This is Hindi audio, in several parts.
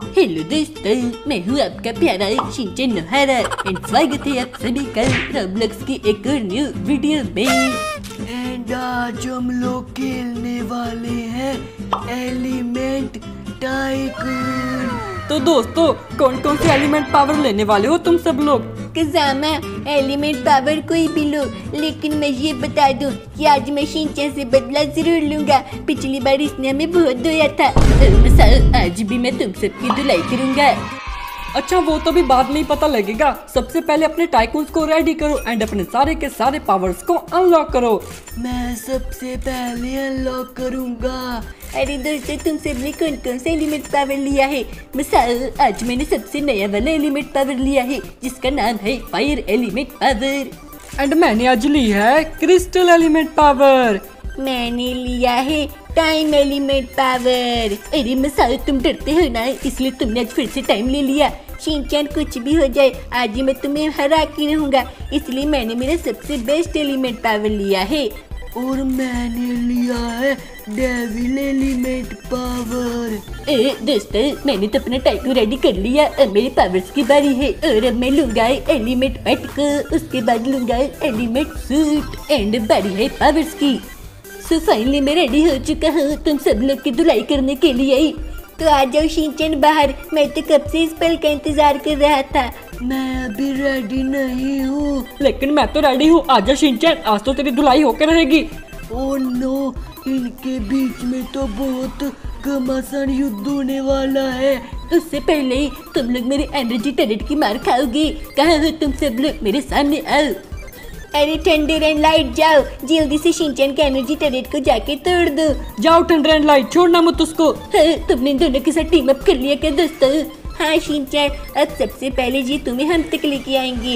हेलो दोस्तों, मैं हूँ आपका प्यारा शिनचैन नोहारा एंड स्वागत है आप सभी का रोब्लॉक्स की एक और न्यू वीडियो में। एंड आज हम लोग खेलने वाले हैं एलिमेंट टाइकून। तो दोस्तों कौन कौन से एलिमेंट पावर लेने वाले हो तुम सब लोग? कज़ामा एलिमेंट पावर कोई भी लो, लेकिन मैं ये बता दूं कि आज मैं शिनचैन से बदला जरूर लूंगा। पिछली बार इसने हमें बहुत धोया था, आज भी मैं तुम सबकी धुलाई करूंगा। अच्छा वो तो भी बाद में ही पता लगेगा। सबसे पहले अपने टाइकून्स को रेडी करो एंड अपने सारे के सारे पावर्स को अनलॉक करो। मैं सबसे पहले अनलॉक करूंगा। अरे दोस्तों, तुम सबने कौन कौन सा एलिमेंट पावर लिया है? आज मैंने सबसे नया वाला एलिमेंट पावर लिया है जिसका नाम है फायर एलिमेंट पावर। एंड मैंने आज ली है क्रिस्टल एलिमेंट पावर। मैंने लिया है टाइम एलिमेंट पावर। अरे मसाओ, तुम डरते हो ना, इसलिए तुमने आज फिर से टाइम ले लिया। शिनचैन कुछ भी हो जाए, आज ही मैं तुम्हें हरा के रहूंगा, इसलिए मैंने मेरा सबसे बेस्ट एलिमेंट पावर लिया है। और मैंने लिया है डेविल एलिमेंट पावर। दोस्तों, मैंने तो अपना टाइकू रेडी कर लिया, अब मेरे पावर्स की बारी है। और अब मैं लूंगा एलिमेंट पेट को, उसके बाद लूंगा एलिमेंट सूट एंड बारी है पावर्स की। सो फाइनली मैं रेडी हो चुका हूँ तुम सब लोग की धुलाई करने के लिए। तो आ जाओ शिनचैन बाहर, मैं तो कब से इस पल का इंतजार कर रहा था। मैं अभी रेडी नहीं हूँ। लेकिन मैं तो रेडी हूँ। आजा शिनचैन, आज तो तेरी धुलाई होकर रहेगी। ओह नो, इनके बीच में तो बहुत घमासान युद्ध होने वाला है। उससे पहले ही तुम लोग मेरे एनर्जी टरेट की मार खाओगे। कहाँ हो तुम सब लोग, मेरे सामने आओ। अरे थंडर एंड लाइट, जाओ जल्दी से शिनचैन के एनर्जी टरेट को जाके तोड़ दो। जाओ थंडर एंड लाइट, छोड़ना मत उसको। तुमने दोनों के साथ टीम अप कर लिया क्या दोस्तों? हाँ शिनचैन, अब सबसे पहले जी तुम्हें हम तक लेके आएंगे।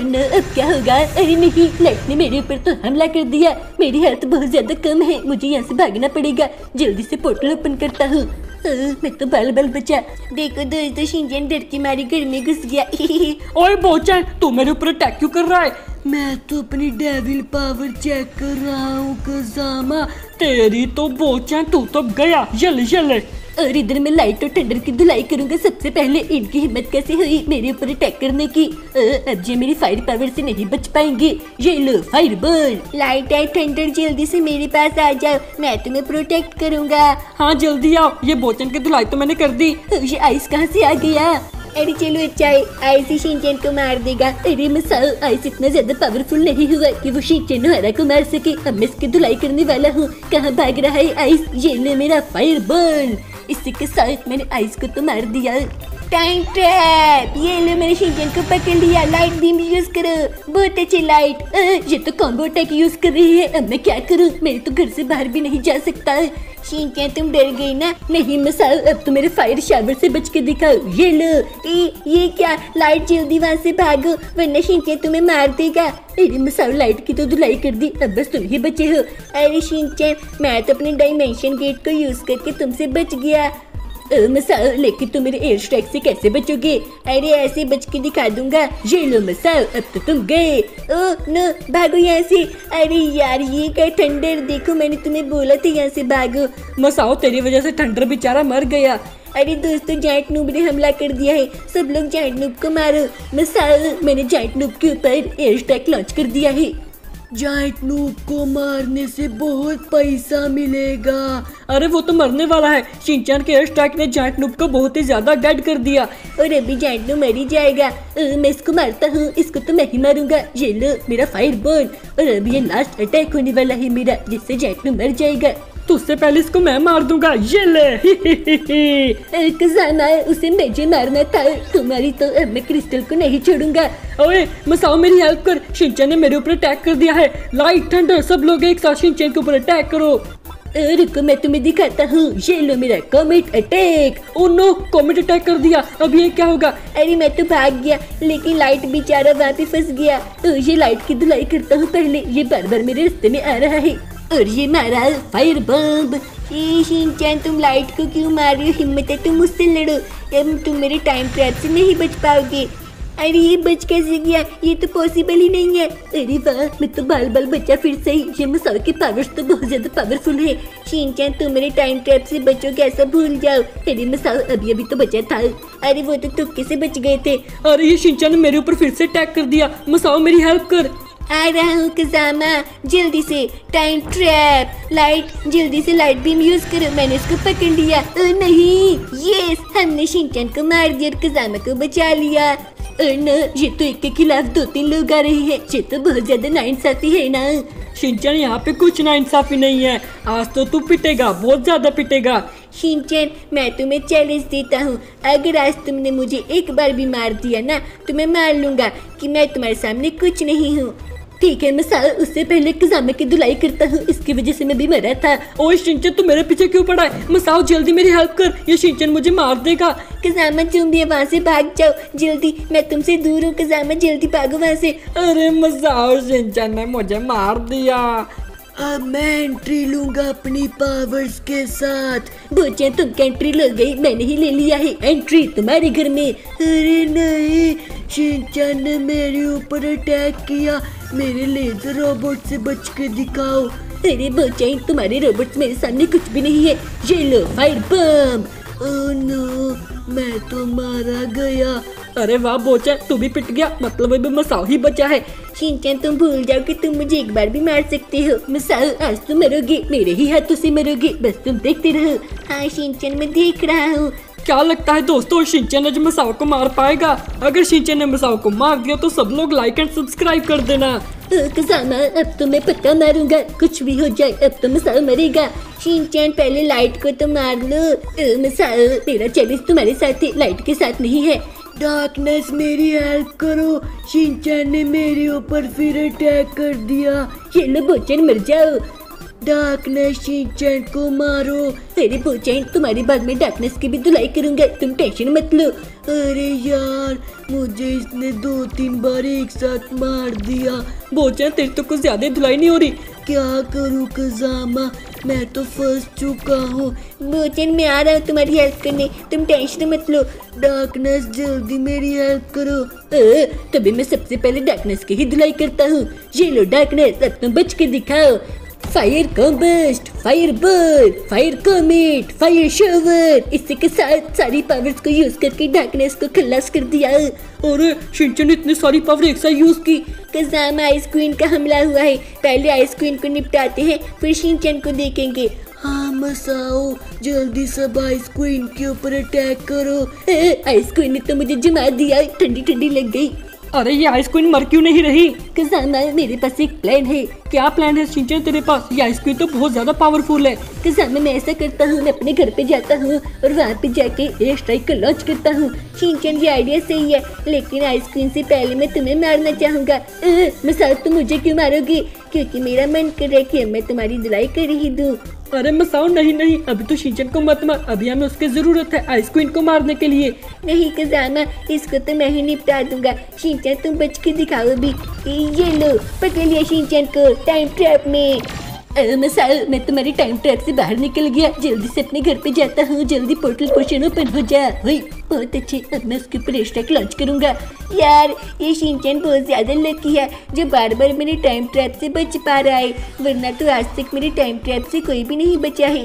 अब क्या होगा? अरे नहीं, लाइट ने मेरे ऊपर तो हमला कर दिया। मेरी हेल्थ बहुत ज्यादा कम है, मुझे यहाँ से भागना पड़ेगा। जल्दी से पोर्टल ओपन करता हूँ। मैं तो बाल बाल बचा। देखो दोस्तों, शिनचैन डर की मारी घर में घुस गया। ओए बोचैन, तू मेरे ऊपर अटैक क्यों कर रहा है? मैं तो अपनी डेविल पावर चेक कर रहा हूँ कज़ामा। तेरी तो बोचैन, तू तो गया। जल्दी और इधर मैं लाइट और थंडर की धुलाई करूंगा। सबसे पहले इनकी हिम्मत कैसे हुई मेरे ऊपर अटैक करने की? अब ये मेरी फायर पावर से नहीं बच पाएंगे। ये लो fire ball. Light and thunder जल्दी से मेरे पास आ जाओ, मैं तुम्हें प्रोटेक्ट करूंगा। हाँ जल्दी आओ, ये बोचैन की धुलाई तो मैंने कर दी। ये आइस कहाँ से आ गया? अरे चलो अच्छा है, आइस ही शिनचैन को मार देगा। अरे मसाओ, आइस इतना ज्यादा पावरफुल नहीं हुआ कि वो शिनचैन नोहारा को मार सके। अब मैं इसकी धुलाई करने वाला हूँ। कहाँ भाग रहा है आइस? ये ले मेरा फायर बॉल। इसी के साथ मैंने आइस को तो मार दिया। टाइम ट्रैप, ये लो मैंने शिनचैन को पकड़ लिया। लाइट बीम यूज करो, बहुत अच्छी लाइट। ये तो कॉम्बो अटैक यूज कर रही है। अब मैं क्या करूँ? मेरे तो घर से बाहर भी नहीं जा सकता। शिनचैन तुम डर गई ना? नहीं मसाओ, अब तो मेरे फायर शावर से बच के दिखाओ। ये लो। ये क्या? लाइट जल्दी वहाँ से भागो वरना शिनचैन तुम्हें मार देगा। अरे मसाओ, लाइट की तो धुलाई कर दी, अब बस तुम ही बचे हो। अरे शिनचैन, मैं तो अपने डायमेंशन गेट को यूज करके तुमसे बच गया। मसाओ, लेकिन तुम मेरे एयर स्ट्राइक से कैसे बचोगे? अरे ऐसे बच के दिखा दूंगा। ये लो मसाओ, अब तो तुम गए। ओह नो, भागो यहाँ से। अरे यार, ये क्या थंडर, देखो मैंने तुम्हें बोला था यहाँ से भागो। मसाओ, तेरी वजह से थंडर बेचारा मर गया। अरे दोस्तों, जाइंट नूब ने हमला कर दिया है, सब लोग जाइंट नूब को मारो। मसाओ, मैंने जाइंट नूब के ऊपर एयर स्ट्राइक लॉन्च कर दिया है। जाइंट नूब को मारने से बहुत पैसा मिलेगा। अरे वो तो मरने वाला है। शिनचैन के एयर स्ट्राइक ने जाइंट नूब को बहुत ही ज्यादा डेड कर दिया। और अभी जाइंट नूब मर ही जाएगा। मैं इसको मारता हूँ, इसको तो मैं ही मारूंगा। ये लो मेरा फायर बॉल। और अभी ये लास्ट अटैक होने वाला है मेरा, जिससे जाइंट नूब मर जाएगा। तो उससे पहले इसको मैं मार दूंगा। ये ले। कज़ामा, उसे मुझे मारना था। तुम्हारी तो अब मैं क्रिस्टल को नहीं छोड़ूंगा। ओए मसाओ, मेरी हेल्प कर। शिनचैन ने मेरे ऊपर अटैक कर दिया है। लाइट थंडर, सब लोग एक साथ शिनचैन के ऊपर अटैक करो। रुको, मैं तुम्हें दिखाता हूँ। ये लो मेरा comet attack. Oh no, comet attack कर दिया। अब ये क्या होगा? अरे मैं तो भाग गया, लेकिन लाइट बेचारा वहाँ पे फंस गया। ये लाइट की धुलाई करता हूँ पहले, ये बार बार मेरे रास्ते में आ रहा है। और ये मारा फायर बम। शिनचैन, तुम लाइट को क्यों मार रही हो? हिम्मत है तो मुझसे लड़ो, अब तुम मेरे टाइम ट्रैप से नहीं बच पाओगे। अरे ये बच कैसे गया? ये तो पॉसिबल ही नहीं है। अरे वाह, मैं तो बाल बाल बचा फिर से ही। ये मसाओ के पावर्स तो बहुत ज्यादा पावरफुल है। शिनचैन तुम मेरे टाइम ट्रैप से बचो, कैसा भूल जाओ। अरे मसाओ अभी अभी तो बचा था। अरे वो तो तुक्के से बच गए थे। अरे ये शिनचैन ने मेरे ऊपर फिर से अटैक कर दिया। मसाओ मेरी हेल्प कर। आ रहा हूँ कज़ामा, जल्दी से टाइम ट्रैप लाइट, जल्दी से लाइट बीम यूज करो। मैंने उसको पकड़ लिया। नहीं, यस, हमने शिनचैन को मार दिया और कज़ामा को बचा लिया। न, ये तो एक के खिलाफ 2-3 लोग आ रहे हैं। ये तो बहुत ज्यादा नाइंसाफी है ना। शिनचैन यहाँ पे कुछ नाइंसाफी नहीं है। आज तो तू पिटेगा, बहुत ज्यादा पिटेगा। शिनचैन मैं तुम्हें चैलेंज देता हूँ, अगर आज तुमने मुझे एक बार भी मार दिया ना तो मैं मान लूंगा कि मैं तुम्हारे सामने कुछ नहीं हूँ। ठीक है मसाओ, उससे पहले कज़ामा की धुलाई करता हूँ, इसकी वजह से मैं भी मरा था। ओए शिनचैन तू मेरे पीछे क्यों पड़ा है? मसाओ जल्दी मेरी हेल्प कर, ये शिनचैन मुझे मार देगा। कज़ामा तुम भी वहाँ से भाग जाओ जल्दी, मैं तुमसे दूर हूँ। कज़ामा जल्दी भागो वहाँ से। अरे मसाओ, शिनचैन ने मुझे मार दिया। अब मैं एंट्री लूंगा अपनी पावर्स के साथ। बोचे तुम एंट्री लो गई, मैंने ही ले लिया है एंट्री तुम्हारे घर में। अरे नहीं, शिनचैन ने मेरे ऊपर अटैक किया। मेरे लेजर रोबोट से बच के दिखाओ। अरे बोचे तुम्हारे रोबोट्स मेरे सामने कुछ भी नहीं है। ये लो फायर बम। ओह नो, मैं तो मारा गया। अरे वाह बोचे, तू भी पिट गया, मतलब अभी मसाओ ही बचा है। शिनचैन तुम भूल जाओ कि तुम मुझे एक बार भी मार सकते हो। मसाओ आज तुम मरोगे, मेरे ही हाथों से मरोगे, बस तुम देखते रहो। हाँ शिनचैन मैं देख रहा हूँ। क्या लगता है दोस्तों, शिनचैन आज मसाओ को मार पाएगा? अगर शिनचैन ने मसाओ को मार दिया तो सब लोग लाइक एंड सब्सक्राइब कर देना। कज़ामा अब तो मैं पक्का मारूंगा, कुछ भी हो जाए अब तो मसाओ मरेगा। शिनचैन पहले लाइट को तो मार लो। मसाओ मेरा चैलेंज तुम्हारे साथ है, लाइट के साथ नहीं है। डार्कनेस मेरी हेल्प करो, शिनचैन ने मेरे ऊपर फिर अटैक कर दिया। ये लो बोचैन मर जाओ। डार्कनेस शिनचैन को मारो। अरे बोचैन तुम्हारी बाद में डार्कनेस की भी धुलाई करूंगा, तुम टेंशन मत लो। अरे यार, मुझे इसने 2-3 बार एक साथ मार दिया। बोचैन तेरी तो कुछ ज्यादा धुलाई नहीं हो रही। क्या करूँ कज़ामा, मैं तो फंस चुका हूँ। बोचैन मैं आ रहा हूँ तुम्हारी हेल्प करने, तुम टेंशन मत लो। डार्कनेस जल्दी मेरी हेल्प करो। तभी मैं सबसे पहले डार्कनेस की ही धुलाई करता हूँ। ये लो डार्कनेस, अब तुम बच के दिखाओ। Fire combust, fire bird, fire comet, fire shower, इसी के साथ सारी पावर्स को यूज करके डार्कनेस को खल्लास कर दिया। अरे शिनचैन ने इतनी सारी पावर एक साथ यूज की। कज़ामा आइस क्वीन का हमला हुआ है, पहले आइस क्वीन को निपटाते हैं फिर शिनचैन को देखेंगे। हाँ मसाओ, जल्दी सब आइस क्वीन के ऊपर अटैक करो। आइस क्वीन ने तो मुझे जमा दिया, ठंडी ठंडी लग गई। अरे ये आइस क्वीन मर क्यों नहीं रही? कज़ामा मेरे पास एक प्लान है। क्या प्लान है शिनचैन तेरे पास? ये आइस क्वीन तो बहुत ज्यादा पावरफुल है। कज़ामा मैं ऐसा करता हूँ, मैं अपने घर पे जाता हूँ और वहाँ पे जाके एयर स्ट्राइक को लॉन्च करता हूँ। शिनचैन ये आइडिया सही है, लेकिन आइस क्वीन से पहले मैं तुम्हें मारना चाहूंगा। मसाओ तुम मुझे क्यों मारोगे? क्योंकि मेरा मन कर रहा है कि मैं तुम्हारी धुलाई कर ही दूँ। अरे मसाओ नहीं नहीं, अभी तो शिनचैन को मत मार, अभी हमें उसकी जरूरत है आइस क्वीन को मारने के लिए। नहीं कज़ामा, इसको तो मैं ही निपटा दूंगा। शिनचैन तुम बच के दिखाओ अभी। ये लो पकड़ लिया शिनचैन को टाइम ट्रैप में। मसाओ मैं तुम्हारी टाइम ट्रैप से बाहर निकल गया, जल्दी से अपने घर पे जाता हूँ। जल्दी पोर्टल पोर्शन ओपन हो जा। वही बहुत अच्छे, अब मैं उसके ऊपर हैशटैग लॉन्च करूंगा। यार ये शिनचैन बहुत ज्यादा लकी है जो बार बार मेरे टाइम ट्रैप से बच पा रहा है, वरना तो आज तक मेरे टाइम ट्रैप से कोई भी नहीं बचा है।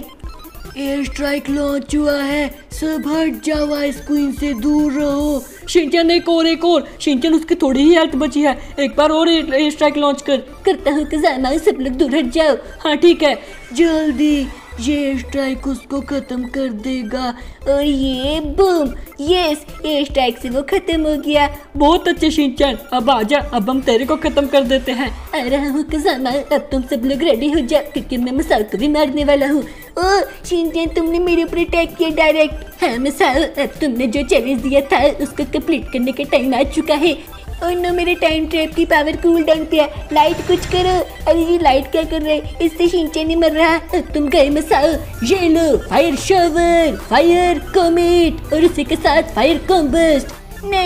एयर स्ट्राइक लॉन्च हुआ है, सब हट जाओ, आइस क्वीन से दूर रहो। शिनचैन एक और शिनचैन उसकी थोड़ी ही हेल्थ बची है, एक बार और एयर स्ट्राइक लॉन्च करता हूँ कज़ामा, सब लोग दूर हट जाओ। हाँ ठीक है, जल्दी, ये स्ट्राइक उसको खत्म कर देगा। और ये बूम, यस एयर स्ट्राइक से वो खत्म हो गया। बहुत अच्छे शिनचैन, अब आजा, अब हम तेरे को खत्म कर देते हैं। आ रहा हूँ कज़ामा, अब तुम सब लोग रेडी हो जाओ क्योंकि मैं मसाओ को भी मारने वाला हूँ। ओ शिनचैन तुमने मेरे ऊपर अटैक किया डायरेक्ट। हाँ मसाओ, अब तुमने जो चैलेंज दिया था उसको कंप्लीट करने का टाइम आ चुका है। और नो मेरे टाइम ट्रैप की पावर कूल डाउन पे है। लाइट कुछ करो। अरे ये लाइट क्या कर रहे है? इससे शिनचैन नहीं मर रहा। अब तुम गए मसाओ। ये लो फायर शॉवर, फायर कॉमेट और उसी के साथ फायर कॉम्बस्ट।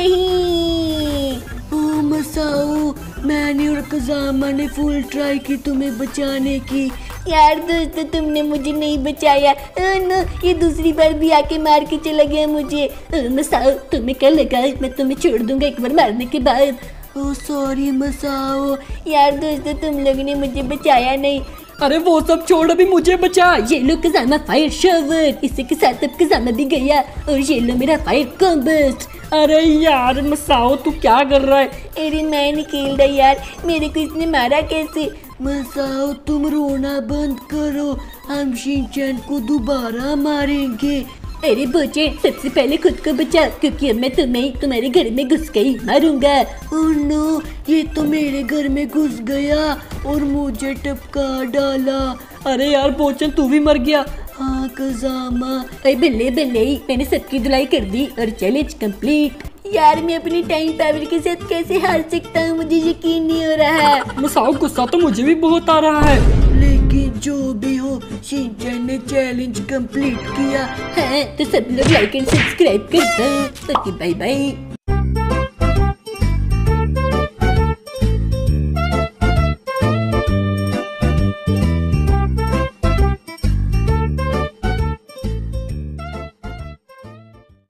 नहीं ओ मसाओ, मैंने और कज़ामा ने फुल ट्राई की तुम्हें बचाने की, यार दोस्तों तुमने मुझे नहीं बचाया। नो, ये दूसरी बार भी आके मार के चला गया मुझे। मसाओ तुम्हें क्या लगा मैं तुम्हें छोड़ दूंगा एक बार मारने के बाद? Oh sorry Masao. यार दोस्तों तुम लोगों ने मुझे बचाया नहीं। अरे वो सब छोड़, अभी मुझे बचा। ये लो कज़ामा फायर शॉवर, इसी के साथ अब कज़ामा भी गया और ये लो मेरा फायर कॉम्बस्ट। अरे यार मसाओ तू क्या कर रहा है? अरे मैं नहीं खेल रहा यार, मेरे को इसने मारा कैसे? मसाओ तुम रोना बंद करो, हम शिनचैन को दोबारा मारेंगे। अरे बोचे सबसे पहले खुद को बचा, क्योंकि अब मैं तुम्हें तुम्हारे घर में घुस के ही मारूंगा। ओह नो, ये तो मेरे घर में घुस गया और मुझे टपका डाला। अरे यार बोचन तू भी मर गया। हाँ कज़ामा। अरे बल्ले बल्ले, मैंने सबकी धुलाई कर दी और चैलेंज कंप्लीट। यार मैं अपनी टाइम पावर के साथ कैसे हार सकता हूँ, मुझे यकीन नहीं हो रहा है। मसाओ गुस्सा तो मुझे भी बहुत आ रहा है, लेकिन जो भी हो शिनचैन ने चैलेंज कंप्लीट किया। हाँ तो सब लोग लाइक एंड सब्सक्राइब कर दो। Okay bye bye.